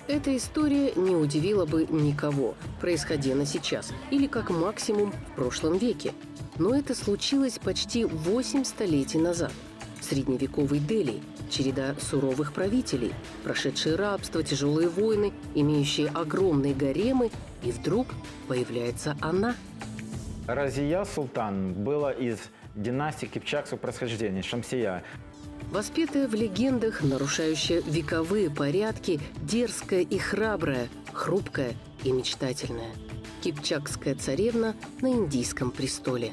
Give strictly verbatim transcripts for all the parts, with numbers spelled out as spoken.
Эта история не удивила бы никого, происходя она сейчас или как максимум в прошлом веке. Но это случилось почти восемь столетий назад. Средневековый Дели, череда суровых правителей, прошедшие рабство, тяжелые войны, имеющие огромные гаремы, и вдруг появляется она. Разия Султан была из династии кипчакского происхождения, Шамсия. Воспетая в легендах, нарушающая вековые порядки, дерзкая и храбрая, хрупкая и мечтательная. Кипчакская царевна на индийском престоле.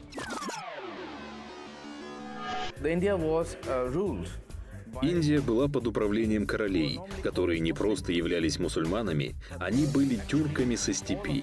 Индия была под управлением королей, которые не просто являлись мусульманами, они были тюрками со степи.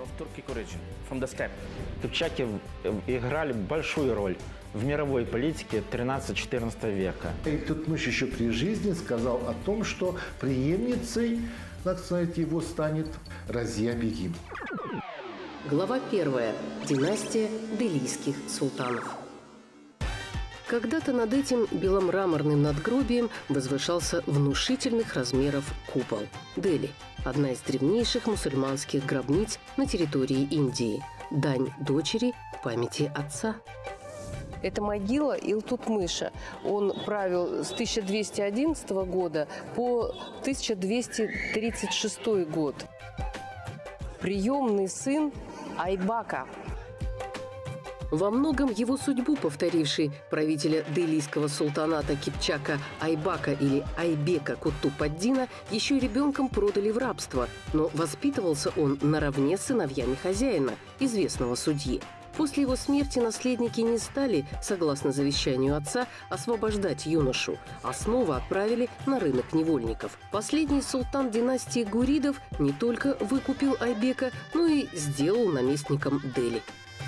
Кипчаки играли большую роль в мировой политике тринадцатого-четырнадцатого века. Ильтутмиш еще при жизни сказал о том, что преемницей, так сказать, его станет Разия Бегим. Глава первая. Династия делийских султанов. Когда-то над этим беломраморным надгробием возвышался внушительных размеров купол. Дели – одна из древнейших мусульманских гробниц на территории Индии. Дань дочери памяти отца. Это могила Илтутмыша. Он правил с тысяча двести одиннадцатого года по тысяча двести тридцать шестой год. Приемный сын Айбака. Во многом его судьбу повторивший правителя делийского султаната Кипчака Айбака или Айбека Кутуп-ад-Дина еще ребенком продали в рабство, но воспитывался он наравне с сыновьями хозяина, известного судьи. После его смерти наследники не стали, согласно завещанию отца, освобождать юношу, а снова отправили на рынок невольников. Последний султан династии Гуридов не только выкупил Айбека, но и сделал наместником Дели.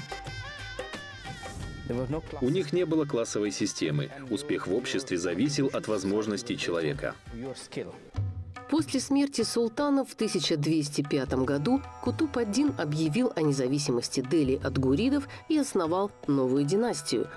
У них не было классовой системы. Успех в обществе зависел от возможностей человека. После смерти султана в тысяча двести пятом году Кутуп-ад-Дин объявил о независимости Дели от гуридов и основал новую династию.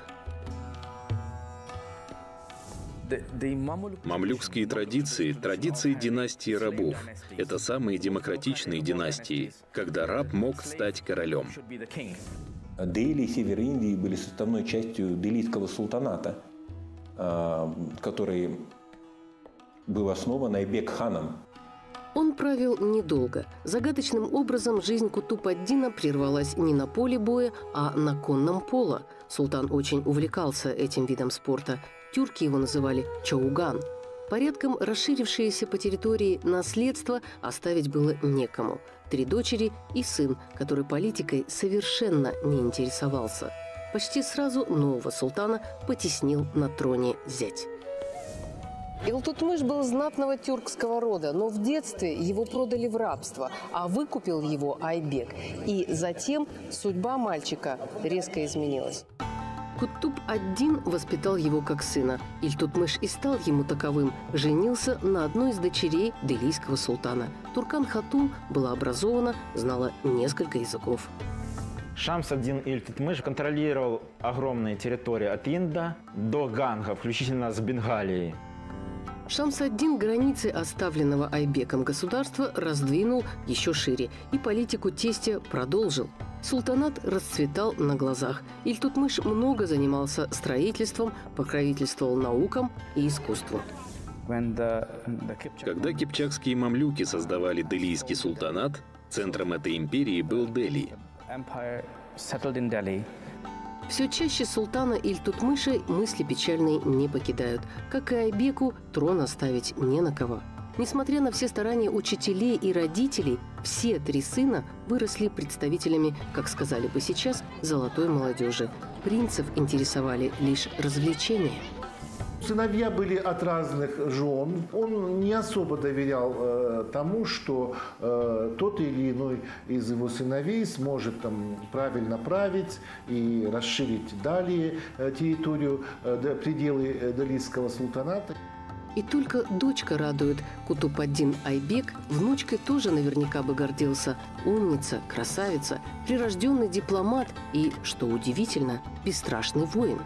Мамлюкские традиции – традиции династии рабов. Это самые демократичные династии, когда раб мог стать королем. Дели и север Индии были составной частью делийского султаната, который был основан Айбек-ханом. Он правил недолго. Загадочным образом жизнь Кутуп-ад-Дина прервалась не на поле боя, а на конном поло. Султан очень увлекался этим видом спорта. Тюрки его называли чауган. Порядком расширившееся по территории наследство оставить было некому. Три дочери и сын, который политикой совершенно не интересовался. Почти сразу нового султана потеснил на троне зять. Илтутмыш был знатного тюркского рода, но в детстве его продали в рабство, а выкупил его Айбек. И затем судьба мальчика резко изменилась. Кутуп-ад-Дин воспитал его как сына. Ильтутмыш и стал ему таковым. Женился на одной из дочерей делийского султана. Туркан-хатун была образована, знала несколько языков. Шамс-ад-Дин Ильтутмыш контролировал огромные территории от Инда до Ганга, включительно с Бенгалией. Шамс-ад-Дин границы оставленного Айбеком государства раздвинул еще шире и политику тестя продолжил. Султанат расцветал на глазах. Ильтутмыш много занимался строительством, покровительствовал наукам и искусству. Когда кипчакские мамлюки создавали делийский султанат, центром этой империи был Дели. Все чаще султана Ильтутмыша мысли печальные не покидают. Как и Айбеку, трон оставить не на кого. Несмотря на все старания учителей и родителей, все три сына выросли представителями, как сказали бы сейчас, золотой молодежи. Принцев интересовали лишь развлечения. Сыновья были от разных жен. Он не особо доверял э, тому, что э, тот или иной из его сыновей сможет там, правильно править и расширить далее э, территорию, э, пределы э, делийского султаната. И только дочка радует. Кутуп-ад-Дин Айбек внучкой тоже наверняка бы гордился. Умница, красавица, прирожденный дипломат и, что удивительно, бесстрашный воин.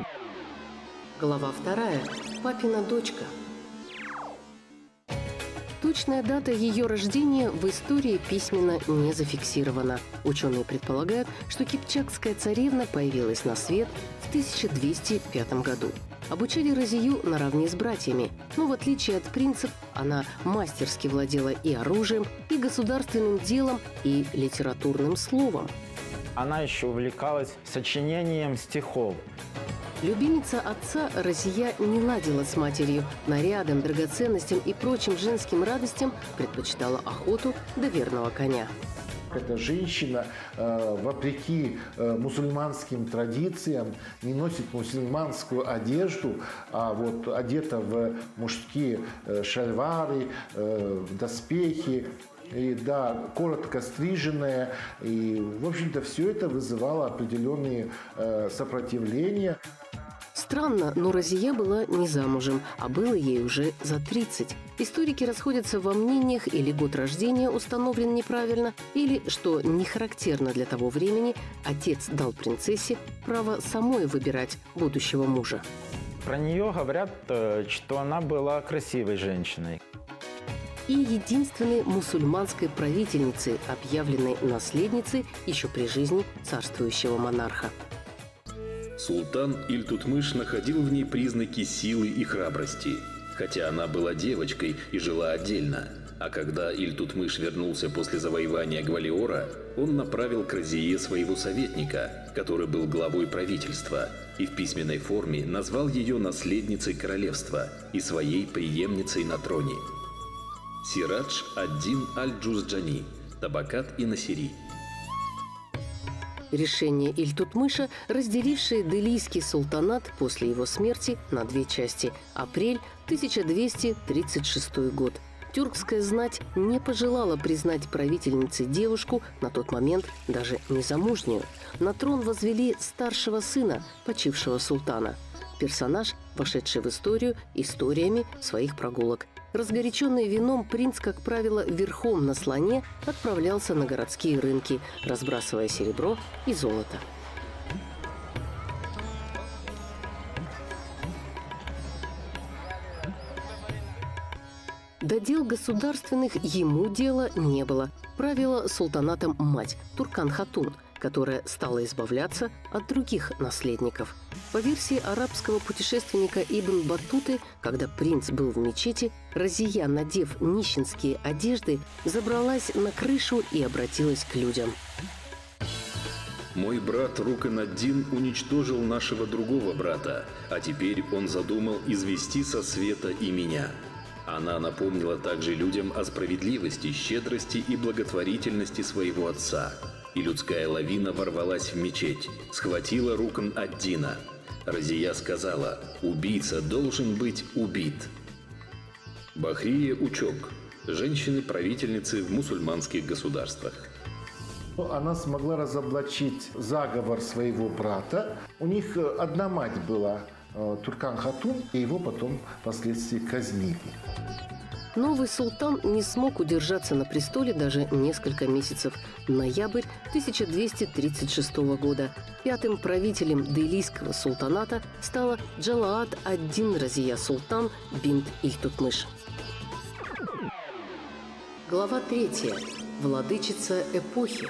Глава вторая. Папина дочка. Точная дата ее рождения в истории письменно не зафиксирована. Ученые предполагают, что кипчакская царевна появилась на свет в тысяча двести пятом году. Обучали Разию наравне с братьями, но в отличие от принцев, она мастерски владела и оружием, и государственным делом, и литературным словом. Она еще увлекалась сочинением стихов. Любимица отца Разия не ладила с матерью. Нарядам, драгоценностям и прочим женским радостям предпочитала охоту до верного коня. Эта женщина, э, вопреки э, мусульманским традициям, не носит мусульманскую одежду, а вот одета в мужские э, шальвары, э, доспехи. И да, коротко стриженная. И, в общем-то, все это вызывало определенные э, сопротивления. Странно, но Разия была не замужем, а было ей уже за тридцать. Историки расходятся во мнениях, или год рождения установлен неправильно, или, что не характерно для того времени, отец дал принцессе право самой выбирать будущего мужа. Про нее говорят, что она была красивой женщиной. И единственной мусульманской правительницей, объявленной наследницей еще при жизни царствующего монарха. Султан Ильтутмыш находил в ней признаки силы и храбрости, хотя она была девочкой и жила отдельно. А когда Ильтутмыш вернулся после завоевания Гвалиора, он направил к Разие своего советника, который был главой правительства, и в письменной форме назвал ее наследницей королевства и своей преемницей на троне. Сирадж ад-Дин аль-Джузджани, Табакат и Насири. Решение Ильтутмыша, разделившее Делийский султанат после его смерти на две части. Апрель тысяча двести тридцать шестой год. Тюркская знать не пожелала признать правительницей девушку, на тот момент даже незамужнюю. На трон возвели старшего сына почившего султана. Персонаж, вошедший в историю историями своих прогулок. Разгоряченный вином, принц, как правило, верхом на слоне отправлялся на городские рынки, разбрасывая серебро и золото. До дел государственных ему дела не было. Правила султанатом мать Туркан-Хатун, которая стала избавляться от других наследников. По версии арабского путешественника Ибн Баттуты, когда принц был в мечети, Разия, надев нищенские одежды, забралась на крышу и обратилась к людям. «Мой брат Рукан ад-Дин уничтожил нашего другого брата, а теперь он задумал извести со света и меня». Она напомнила также людям о справедливости, щедрости и благотворительности своего отца. И людская лавина ворвалась в мечеть, схватила Рукан ад-Дина. Разия сказала: «Убийца должен быть убит». Бахрия Учок. Женщины-правительницы в мусульманских государствах. Она смогла разоблачить заговор своего брата. У них одна мать была, Туркан-Хатун, и его потом впоследствии казнили. Новый султан не смог удержаться на престоле даже несколько месяцев. Ноябрь тысяча двести тридцать шестого года. Пятым правителем Делийского султаната стала Джалаат ад-Дин Разия Султан бинт Ильтутмыш. Глава третья. Владычица эпохи.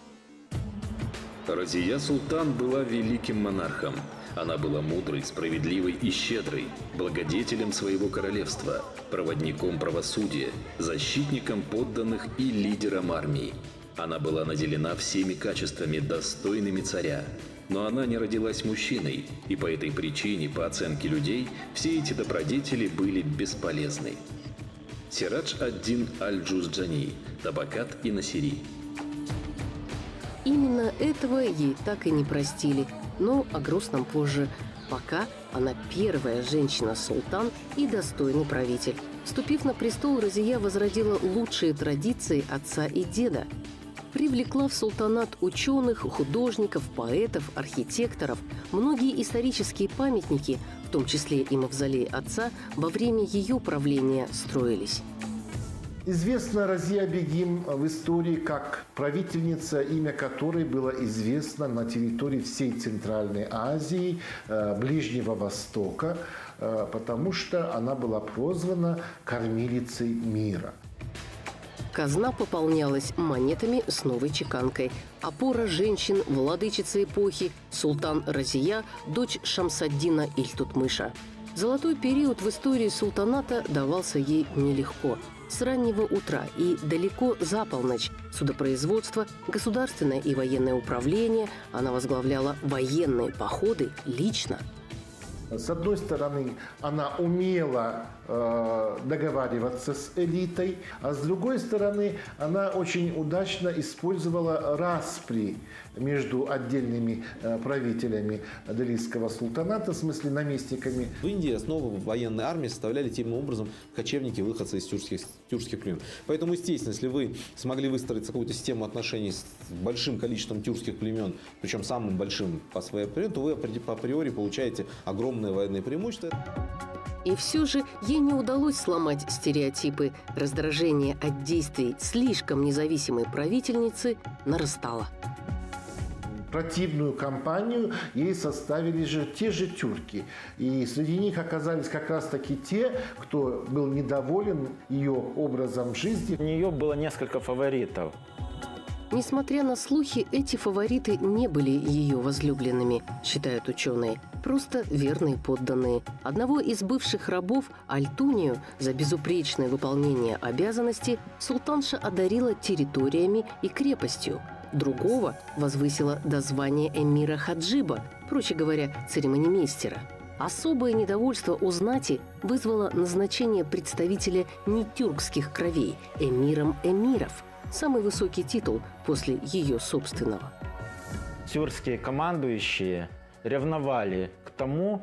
Разия Султан была великим монархом. Она была мудрой, справедливой и щедрой, благодетелем своего королевства, проводником правосудия, защитником подданных и лидером армии. Она была наделена всеми качествами, достойными царя. Но она не родилась мужчиной, и по этой причине, по оценке людей, все эти добродетели были бесполезны. Сирадж ад-Дин аль-Джузджани, Табакат и Насири. Именно этого ей так и не простили. Но о грустном позже. Пока она первая женщина-султан и достойный правитель. Вступив на престол, Разия возродила лучшие традиции отца и деда. Привлекла в султанат ученых, художников, поэтов, архитекторов. Многие исторические памятники, в том числе и мавзолей отца, во время ее правления строились. Известна Разия Бегим в истории как правительница, имя которой было известно на территории всей Центральной Азии, Ближнего Востока. потому что она была прозвана кормилицей мира. Казна пополнялась монетами с новой чеканкой. Опора женщин, владычица эпохи, султан Разия, дочь Шамсаддина Ильтутмыша. Золотой период в истории султаната давался ей нелегко. С раннего утра и далеко за полночь судопроизводство, государственное и военное управление, она возглавляла военные походы лично. С одной стороны, она умела э, договариваться с элитой, а с другой стороны, она очень удачно использовала распри между отдельными э, правителями делийского султаната, в смысле наместниками. В Индии основу военной армии составляли тем образом кочевники, выходцы из тюркских, тюркских племен. Поэтому, естественно, если вы смогли выстроить какую-то систему отношений с большим количеством тюркских племен, причем самым большим по своей априори, то вы априори получаете огромное военное преимущество. И все же ей не удалось сломать стереотипы. Раздражение от действий слишком независимой правительницы нарастало. Противную кампанию ей составили же те же тюрки. И среди них оказались как раз-таки те, кто был недоволен ее образом жизни. У нее было несколько фаворитов. Несмотря на слухи, эти фавориты не были ее возлюбленными, считают ученые. Просто верные подданные. Одного из бывших рабов, Альтунию, за безупречное выполнение обязанностей султанша одарила территориями и крепостью. Другого возвысила до звания эмира Хаджиба, проще говоря, церемонимейстера. Особое недовольство у знати вызвало назначение представителя нетюркских кровей эмиром эмиров. Самый высокий титул после ее собственного. Тюркские командующие ревновали к тому,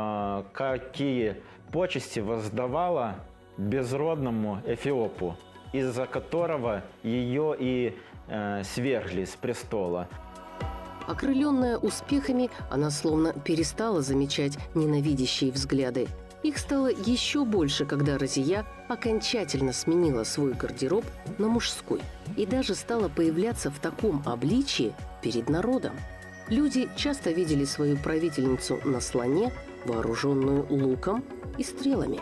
какие почести воздавала безродному Эфиопу, из-за которого ее и свергли с престола. Окрыленная успехами, она словно перестала замечать ненавидящие взгляды. Их стало еще больше, когда Разия окончательно сменила свой гардероб на мужской и даже стала появляться в таком обличии перед народом. Люди часто видели свою правительницу на слоне, вооруженную луком и стрелами.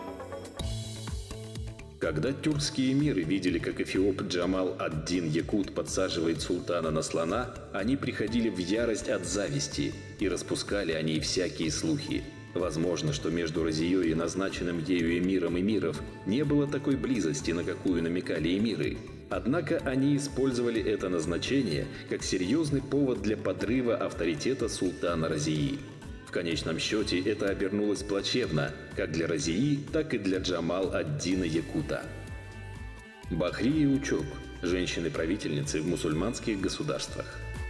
Когда тюркские эмиры видели, как эфиоп Джамал ад-Дин Якут подсаживает султана на слона, они приходили в ярость от зависти и распускали о ней всякие слухи. Возможно, что между Разией и назначенным ею эмиром эмиров не было такой близости, на какую намекали эмиры. Однако они использовали это назначение как серьезный повод для подрыва авторитета султана Разии. В конечном счете это обернулось плачевно как для Разии, так и для Джамал ад-Дина Якута. Бахри и Учок – женщины-правительницы в мусульманских государствах.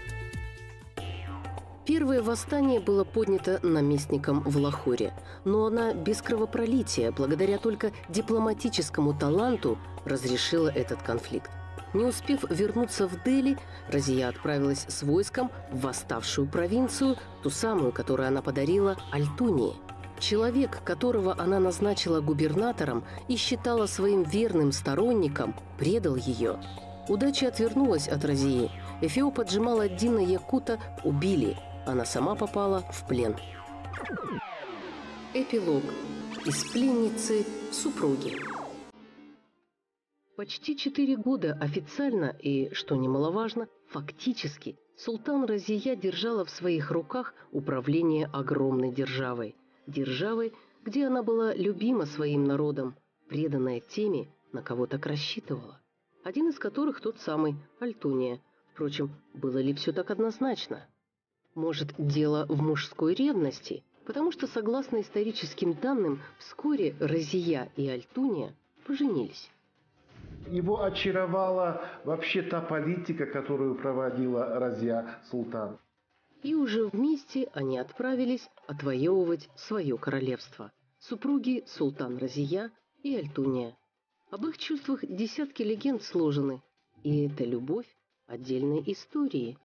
Первое восстание было поднято наместником в Лахоре, но она без кровопролития, благодаря только дипломатическому таланту, разрешила этот конфликт. Не успев вернуться в Дели, Разия отправилась с войском в восставшую провинцию, ту самую, которую она подарила Альтунии. Человек, которого она назначила губернатором и считала своим верным сторонником, предал ее. Удача отвернулась от Разии. Эфиопа Джамал ад-Дина Якута убили. Она сама попала в плен. Эпилог. Из пленницы в супруги. Почти четыре года официально и, что немаловажно, фактически, султан Разия держала в своих руках управление огромной державой. Державой, где она была любима своим народом, преданная теми, на кого так рассчитывала. Один из которых тот самый Альтуния. Впрочем, было ли все так однозначно? Может, дело в мужской ревности? Потому что, согласно историческим данным, вскоре Разия и Альтуния поженились. Его очаровала вообще та политика, которую проводила Разия Султан. И уже вместе они отправились отвоевывать свое королевство. Супруги султан Разия и Альтуния. Об их чувствах десятки легенд сложены. И эта любовь отдельной истории.